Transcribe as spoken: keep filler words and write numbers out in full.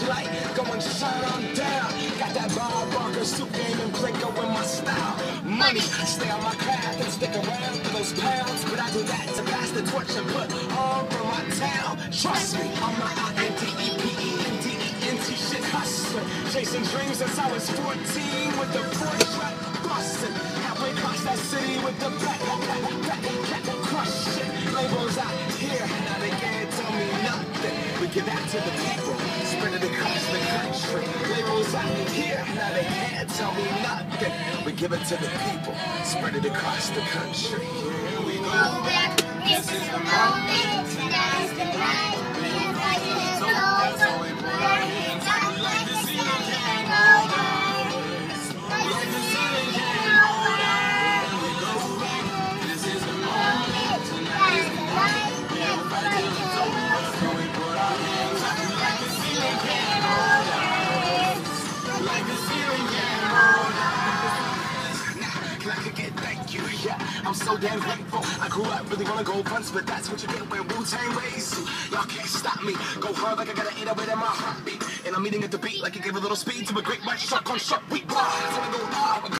light, go and shine on down. Got that Bob Barker, soup game, and Plinko in my style. Money, stay on my craft and stick around for those pounds. But I do that to pass the torch and put on for my town. Trust me, I'm not I N D E P E N D E N T shit hustler. Chasing dreams since I was fourteen with the four track bustin'. Halfway across that city with the back, back, back, back, back, crush shit. Labels out here, now they can't tell me nothing. We give that to the people, spread it across the country. Labels out here, now they can't tell me nothing. We give it to the people, spread it across the country. Here we go back. This is the moment, tonight's the night. We are fighting it over. We're hands up like the ceiling can't hold us. Like the ceiling can't hold us. We go back. This is the moment, tonight's the night. We are fighting it over. So we put our hands up like the ceiling can't hold us. Like the ceiling can't hold us. Can I kick it? Thank you, yeah. I'm so damn grateful. I grew up really wanna go punch, but that's what you get when Wu-Tang raised you. Y'all can't stop me. Go hard like I got an eight of it in my heartbeat. And I'm eating at the beat like it gave a little speed to a great white shark on shark week. So I go hard.